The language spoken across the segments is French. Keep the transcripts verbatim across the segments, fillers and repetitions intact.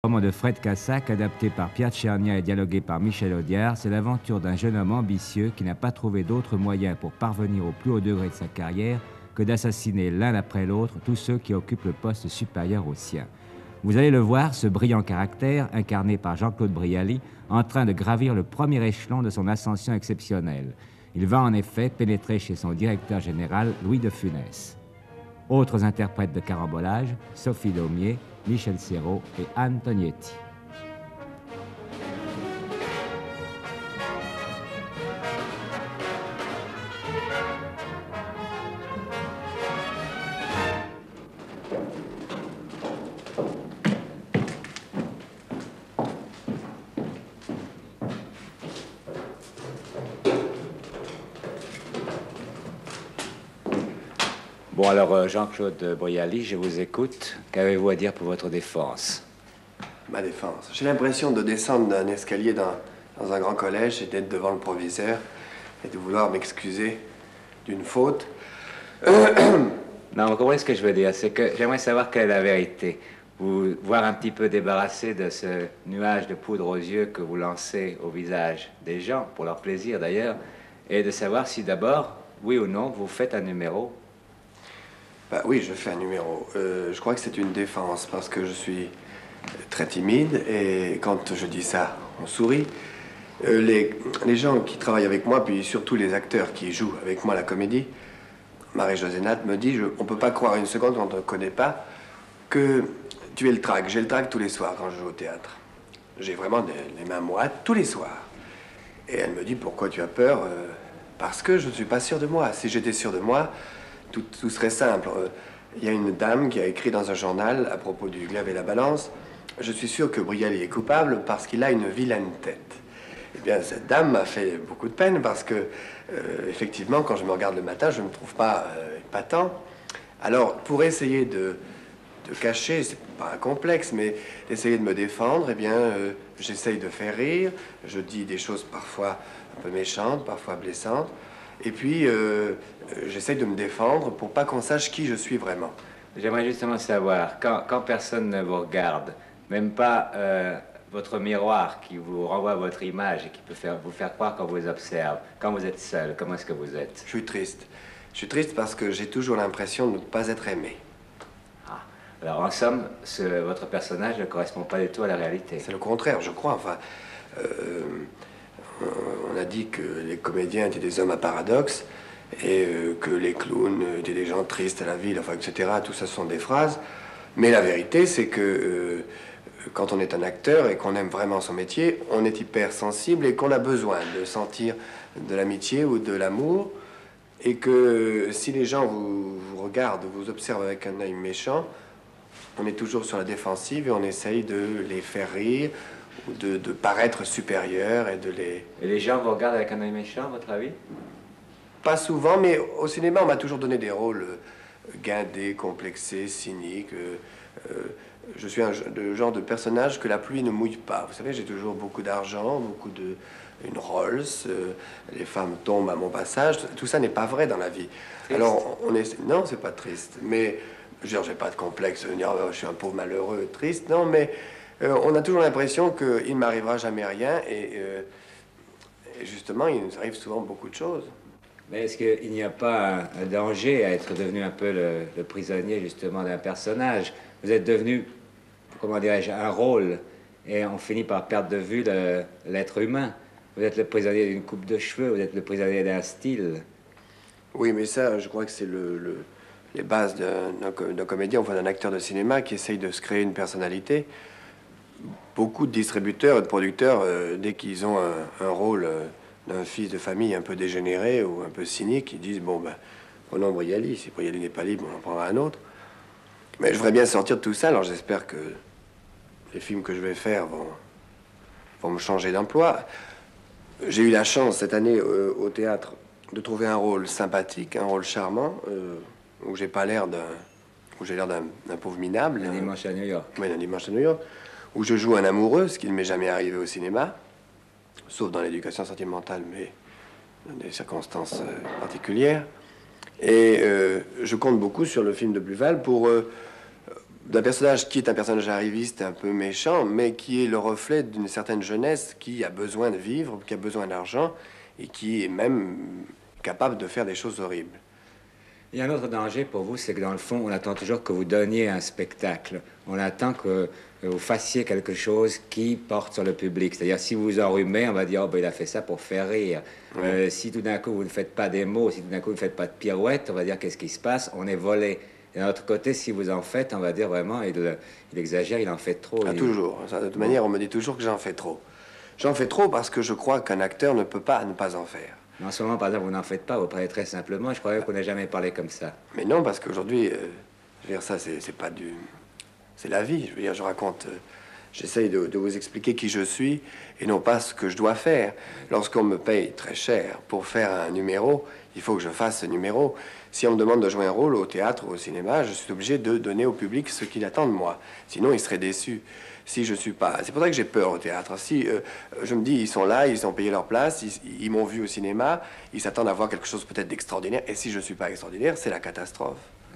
Roman de Fred Cassac, adapté par Pierre Tchernia et dialogué par Michel Audiard, c'est l'aventure d'un jeune homme ambitieux qui n'a pas trouvé d'autre moyen pour parvenir au plus haut degré de sa carrière que d'assassiner l'un après l'autre tous ceux qui occupent le poste supérieur au sien. Vous allez le voir, ce brillant caractère, incarné par Jean-Claude Brialy, en train de gravir le premier échelon de son ascension exceptionnelle. Il va en effet pénétrer chez son directeur général, Louis de Funès. Autres interprètes de carambolage, Sophie Daumier, Michel Serrault et Anne Tognetti. Bon, alors, Jean-Claude Brialy, je vous écoute. Qu'avez-vous à dire pour votre défense? Ma défense. J'ai l'impression de descendre d'un escalier dans, dans un grand collège et d'être devant le proviseur et de vouloir m'excuser d'une faute. Non, vous comprenez ce que je veux dire? C'est que j'aimerais savoir quelle est la vérité. Vous voir un petit peu débarrassé de ce nuage de poudre aux yeux que vous lancez au visage des gens, pour leur plaisir d'ailleurs, et de savoir si d'abord, oui ou non, vous faites un numéro. Bah oui, je fais un numéro. Euh, je crois que c'est une défense parce que je suis très timide et quand je dis ça, on sourit. Euh, les, les gens qui travaillent avec moi, puis surtout les acteurs qui jouent avec moi la comédie, Marie-Josée Natte me dit, je, on ne peut pas croire une seconde quand on ne te connaît pas que tu es le trac. J'ai le trac tous les soirs quand je joue au théâtre. J'ai vraiment des, les mains moites tous les soirs. Et elle me dit, pourquoi tu as peur? euh, Parce que je ne suis pas sûr de moi. Si j'étais sûr de moi, Tout, tout serait simple. Il y a une dame qui a écrit dans un journal à propos du glaive et la balance. Je suis sûr que Brialy est coupable parce qu'il a une vilaine tête. Eh bien, cette dame m'a fait beaucoup de peine parce que, euh, effectivement, quand je me regarde le matin, je ne me trouve pas euh, épatant. Alors, pour essayer de, de cacher, c'est pas un complexe, mais d'essayer de me défendre, eh bien, euh, j'essaye de faire rire. Je dis des choses parfois un peu méchantes, parfois blessantes. Et puis, euh, j'essaye de me défendre pour pas qu'on sache qui je suis vraiment. J'aimerais justement savoir, quand, quand personne ne vous regarde, même pas euh, votre miroir qui vous renvoie votre image et qui peut faire, vous faire croire qu'on vous observe, quand vous êtes seul, comment est-ce que vous êtes? Je suis triste. Je suis triste parce que j'ai toujours l'impression de ne pas être aimé. Ah. Alors, en somme, ce, votre personnage ne correspond pas du tout à la réalité. C'est le contraire, je crois. Enfin, euh, on a dit que les comédiens étaient des hommes à paradoxe et euh, que les clowns étaient des gens tristes à la ville, enfin, et cetera. Tout ça, ce sont des phrases. Mais la vérité, c'est que euh, quand on est un acteur et qu'on aime vraiment son métier, on est hypersensible et qu'on a besoin de sentir de l'amitié ou de l'amour. Et que si les gens vous, vous regardent, vous observent avec un œil méchant, on est toujours sur la défensive et on essaye de les faire rire ou de, de paraître supérieur et de les... Et les gens vous regardent avec un œil méchant, à votre avis? Pas souvent, mais au cinéma, on m'a toujours donné des rôles euh, guindés, complexés, cyniques. Euh, euh, je suis un de, genre de personnage que la pluie ne mouille pas. Vous savez, j'ai toujours beaucoup d'argent, beaucoup de... une Rolls, euh, les femmes tombent à mon passage. Tout ça n'est pas vrai dans la vie. Triste. Alors, on est... Non, c'est pas triste, mais... Genre, j'ai pas de complexe de dire, oh, je suis un pauvre malheureux, triste. Non, mais euh, on a toujours l'impression qu'il ne m'arrivera jamais rien. Et, euh, et justement, il nous arrive souvent beaucoup de choses. Mais est-ce qu'il n'y a pas un, un danger à être devenu un peu le, le prisonnier, justement, d'un personnage? Vous êtes devenu, comment dirais-je, un rôle, et on finit par perdre de vue l'être humain. Vous êtes le prisonnier d'une coupe de cheveux, vous êtes le prisonnier d'un style. Oui, mais ça, je crois que c'est le, le, les bases d'un comédien, enfin d'un acteur de cinéma qui essaye de se créer une personnalité. Beaucoup de distributeurs et de producteurs, euh, dès qu'ils ont un, un rôle... Euh, d'un fils de famille un peu dégénéré ou un peu cynique, ils disent, bon, ben, prenons Brialy. Si Brialy n'est pas libre, on en prendra un autre. Mais je voudrais bien sortir de tout ça, alors j'espère que les films que je vais faire vont, vont me changer d'emploi. J'ai eu la chance, cette année, euh, au théâtre, de trouver un rôle sympathique, un rôle charmant, euh, où j'ai pas l'air d'un... où j'ai l'air d'un pauvre minable. Un dimanche à New York. Oui, un dimanche à New York, où je joue un amoureux, ce qui ne m'est jamais arrivé au cinéma. Sauf dans l'éducation sentimentale, mais dans des circonstances euh, particulières. Et euh, je compte beaucoup sur le film de Buval pour, euh, d'un personnage qui est un personnage arriviste un peu méchant, mais qui est le reflet d'une certaine jeunesse qui a besoin de vivre, qui a besoin d'argent et qui est même capable de faire des choses horribles. Il y a un autre danger pour vous, c'est que dans le fond, on attend toujours que vous donniez un spectacle. On attend que, que vous fassiez quelque chose qui porte sur le public. C'est-à-dire, si vous vous enrhumez, on va dire, oh, ben, il a fait ça pour faire rire. Ouais. Euh, si tout d'un coup, vous ne faites pas des mots, si tout d'un coup, vous ne faites pas de pirouettes, on va dire, qu'est-ce qui se passe? On est volé. Et d'un autre côté, si vous en faites, on va dire vraiment, il, il exagère, il en fait trop. Ah, il... Toujours. De toute manière, on me dit toujours que j'en fais trop. J'en fais trop parce que je crois qu'un acteur ne peut pas ne pas en faire. En ce moment, par exemple, vous n'en faites pas, vous parlez très simplement. Je croyais qu'on n'ait jamais parlé comme ça. Mais non, parce qu'aujourd'hui, euh, je veux dire, ça, c'est pas du... C'est la vie. Je veux dire, je raconte... Euh, J'essaye de, de vous expliquer qui je suis et non pas ce que je dois faire. Lorsqu'on me paye très cher pour faire un numéro, il faut que je fasse ce numéro. Si on me demande de jouer un rôle au théâtre ou au cinéma, je suis obligé de donner au public ce qu'il attend de moi. Sinon, il serait déçu. Si je suis pas... C'est pour ça que j'ai peur au théâtre. Si euh, je me dis, ils sont là, ils ont payé leur place, ils, ils m'ont vu au cinéma, ils s'attendent à voir quelque chose peut-être d'extraordinaire. Et si je suis pas extraordinaire, c'est la catastrophe.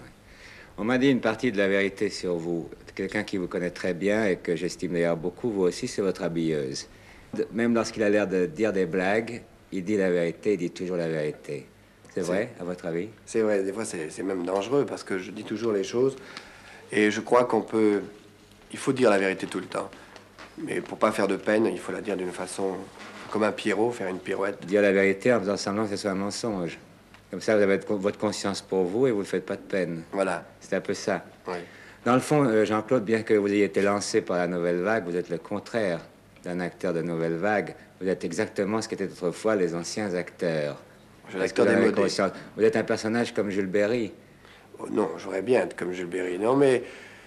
On m'a dit une partie de la vérité sur vous. Quelqu'un qui vous connaît très bien et que j'estime d'ailleurs beaucoup, vous aussi, c'est votre habilleuse. Même lorsqu'il a l'air de dire des blagues, il dit la vérité, il dit toujours la vérité. C'est vrai, à votre avis? C'est vrai, des fois c'est même dangereux parce que je dis toujours les choses et je crois qu'on peut... Il faut dire la vérité tout le temps. Mais pour pas faire de peine, il faut la dire d'une façon comme un Pierrot, faire une pirouette. Dire la vérité en faisant semblant que ce soit un mensonge. Comme ça, vous avez votre conscience pour vous et vous ne faites pas de peine. Voilà. C'est un peu ça. Oui. Dans le fond, Jean-Claude, bien que vous ayez été lancé par la Nouvelle Vague, vous êtes le contraire d'un acteur de Nouvelle Vague. Vous êtes exactement ce qu'étaient autrefois les anciens acteurs. Je suis l'acteur démodé. Vous êtes un personnage comme Jules Berry. Oh, non, j'aurais bien être comme Jules Berry. Non, mais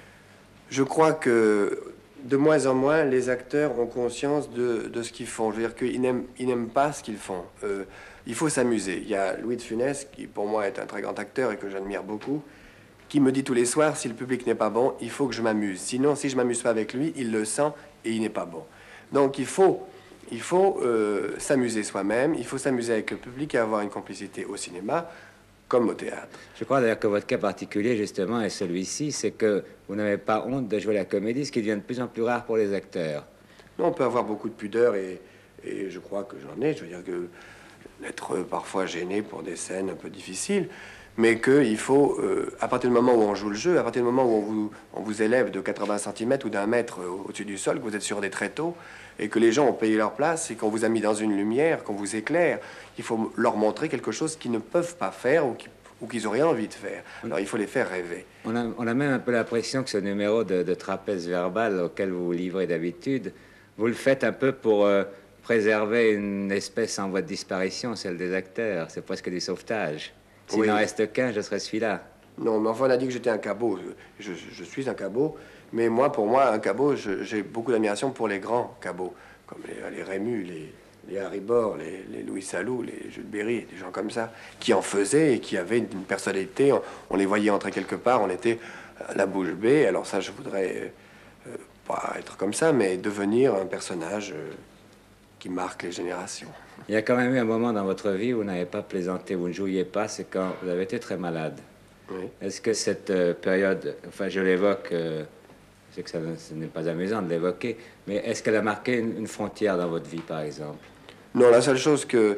je crois que de moins en moins, les acteurs ont conscience de, de ce qu'ils font. Je veux dire qu'ils n'aiment ils n'aiment pas ce qu'ils font. Euh, il faut s'amuser. Il y a Louis de Funès, qui pour moi est un très grand acteur et que j'admire beaucoup, qui me dit tous les soirs, si le public n'est pas bon, il faut que je m'amuse. Sinon, si je m'amuse pas avec lui, il le sent et il n'est pas bon. Donc il faut, il faut euh, s'amuser soi-même, il faut s'amuser avec le public et avoir une complicité au cinéma comme au théâtre. Je crois d'ailleurs que votre cas particulier, justement, est celui-ci, c'est que vous n'avez pas honte de jouer la comédie, ce qui devient de plus en plus rare pour les acteurs. Non, on peut avoir beaucoup de pudeur et, et je crois que j'en ai. Je veux dire que d'être parfois gêné pour des scènes un peu difficiles, mais qu'il faut, euh, à partir du moment où on joue le jeu, à partir du moment où on vous, on vous élève de quatre-vingts centimètres ou d'un mètre au-dessus du sol, que vous êtes sur des tréteaux, et que les gens ont payé leur place, et qu'on vous a mis dans une lumière, qu'on vous éclaire, il faut leur montrer quelque chose qu'ils ne peuvent pas faire ou, qui, ou qu'ils n'ont rien envie de faire. Alors il faut les faire rêver. On a, on a même un peu l'impression que ce numéro de, de trapèze verbal auquel vous vous livrez d'habitude, vous le faites un peu pour... Euh, préserver une espèce en voie de disparition, celle des acteurs. C'est presque du sauvetage. S'il oui. n'en reste qu'un, je serais celui-là. Non, mais enfin, on a dit que j'étais un cabot. Je, je, je suis un cabot. Mais moi, pour moi, un cabot, j'ai beaucoup d'admiration pour les grands cabots, comme les, les Rémus, les, les Harry Bor, les, les Louis Salou, les Jules Berry, des gens comme ça, qui en faisaient et qui avaient une personnalité. On, on les voyait entrer quelque part, on était à la bouche bée. Alors ça, je voudrais euh, pas être comme ça, mais devenir un personnage... Euh, qui marque les générations. Il y a quand même eu un moment dans votre vie où vous n'avez pas plaisanté, vous ne jouiez pas, c'est quand vous avez été très malade. Oui. Est-ce que cette euh, période, enfin je l'évoque, euh, je sais que ça, ce n'est pas amusant de l'évoquer, mais est-ce qu'elle a marqué une, une frontière dans votre vie, par exemple? Non, la seule chose que,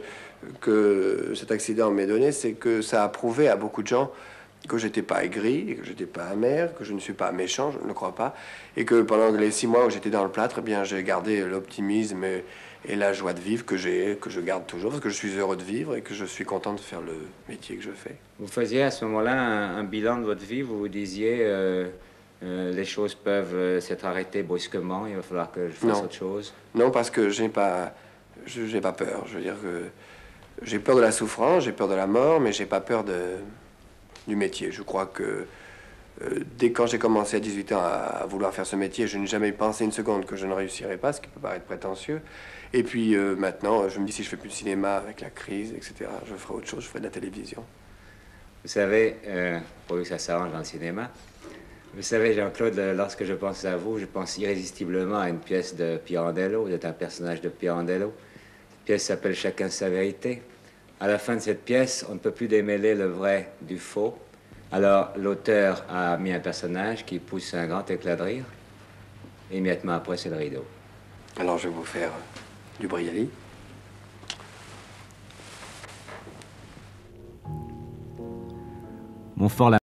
que cet accident m'ait donné, c'est que ça a prouvé à beaucoup de gens que j'étais pas aigri, que j'étais pas amer, que je ne suis pas méchant, je ne le crois pas, et que pendant les six mois où j'étais dans le plâtre, eh bien j'ai gardé l'optimisme et, et la joie de vivre que j'ai, que je garde toujours, parce que je suis heureux de vivre et que je suis content de faire le métier que je fais. Vous faisiez à ce moment-là un, un bilan de votre vie, vous vous disiez euh, euh, les choses peuvent euh, s'être arrêtées brusquement, il va falloir que je fasse non. autre chose. Non, parce que j'ai pas, je, j'ai pas peur. Je veux dire que j'ai peur de la souffrance, j'ai peur de la mort, mais j'ai pas peur de du métier. Je crois que euh, dès quand j'ai commencé à dix-huit ans à, à vouloir faire ce métier, je n'ai jamais pensé une seconde que je ne réussirais pas, ce qui peut paraître prétentieux. Et puis euh, maintenant, je me dis si je fais plus de cinéma avec la crise, et cetera, je ferai autre chose, je ferai de la télévision. Vous savez, euh, pour que ça s'arrange dans le cinéma, vous savez, Jean-Claude, lorsque je pense à vous, je pense irrésistiblement à une pièce de Pirandello. Vous êtes un personnage de Pirandello. Cette pièce s'appelle Chacun sa vérité. À la fin de cette pièce, on ne peut plus démêler le vrai du faux. Alors, l'auteur a mis un personnage qui pousse un grand éclat de rire. Immédiatement après, c'est le rideau. Alors, je vais vous faire euh, du Brialy. Montfort